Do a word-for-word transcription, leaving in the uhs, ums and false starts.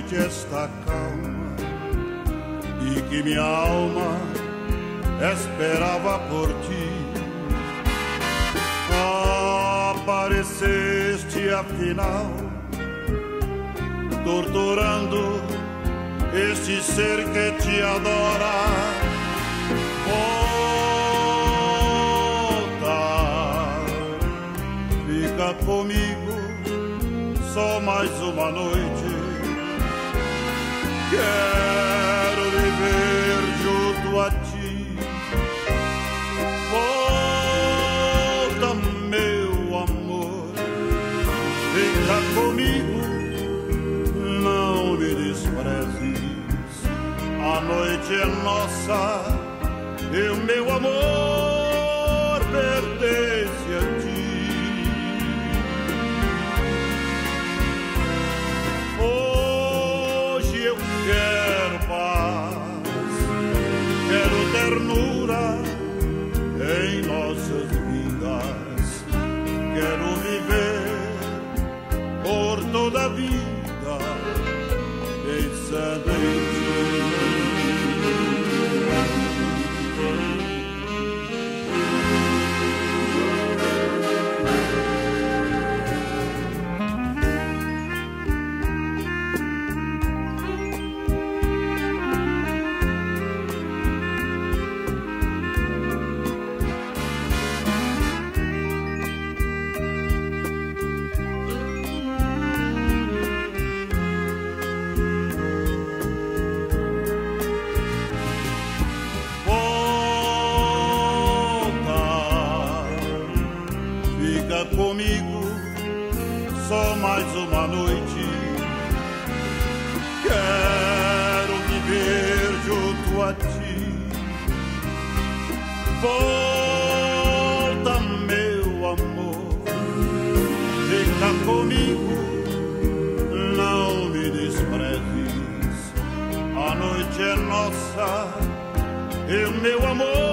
noite está calma e que minha alma esperava por ti. Apareceste afinal, torturando este ser que te adora. Volta, fica comigo só mais uma noite. Quero viver junto a ti. Volta, meu amor, fica comigo, não me desprezes. A noite é nossa e o meu amor pertence a ti. Hoje eu quero paz, quero ternura em nossas vidas. Quero viver por toda a vida pensando em ti. Comigo só mais uma noite. Quero viver junto a ti. Volta, meu amor, fica comigo, não me desprezes. A noite é nossa e o meu amor